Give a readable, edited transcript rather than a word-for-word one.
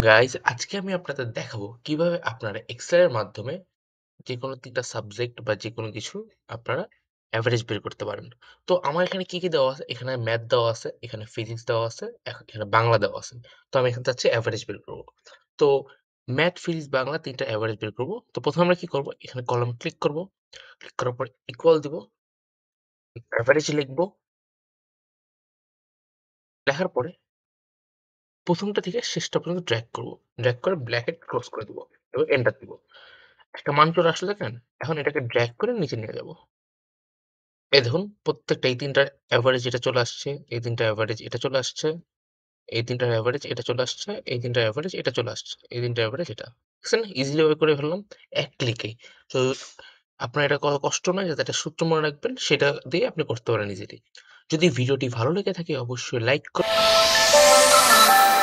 Guys আজকে আমি আপনাদের দেখাবো কিভাবে আপনারা এক্সেল এর মাধ্যমে যেকোনো ৩টা সাবজেক্ট বা যেকোনো কিছু আপনারা এভারেজ বের করতে পারেন। তো আমার এখানে কি দেওয়া আছে? এখানে ম্যাথ দেওয়া আছে, এখানে ফিজিক্স দেওয়া আছে, এখানে বাংলা দেওয়া আছে। তো আমি এখানে চাচ্ছি এভারেজ বের করব। তো ম্যাথ, ফিজিক্স, বাংলা ৩টা এভারেজ বের করব। তো ১ম আমরা কি করব? এখানে কলাম ক্লিক করব। ক্লিক করার পর ইকুয়াল দিব। এভারেজ লিখব। লেখার পরে ১ম টা থেকে শেষটা পর্যন্ত ড্র্যাগ করব। ড্র্যাগ করে ব্র্যাকেট ক্লোজ করে দিব এবং এন্টার দিব। একটা মান চলে আসলো দেখেন? এখন এটাকে ড্র্যাগ করে নিচে নিয়ে যাব। এই দেখুন প্রত্যেকটা এই ৩ টার এভারেজ এটা চলে আসছে, এই ৩ টার এভারেজ এটা চলে আসছে, এই ৩ টার এভারেজ এটা চলে আসছে, এই ৩ টার এভারেজ এটা চলে আসছে, এই ৩ টার এভারেজ এটা। দেখছেন? ইজিলি ওয়ে করে ফেললাম এক ক্লিকেই। তো আপনার এটা কষ্ট নয় যাতে একটা সূত্র মনে রাখবেন সেটা দিয়ে আপনি করতে পারেন ইজিলি। যদি ভিডিওটি ভালো লেগে থাকে অবশ্যই লাইক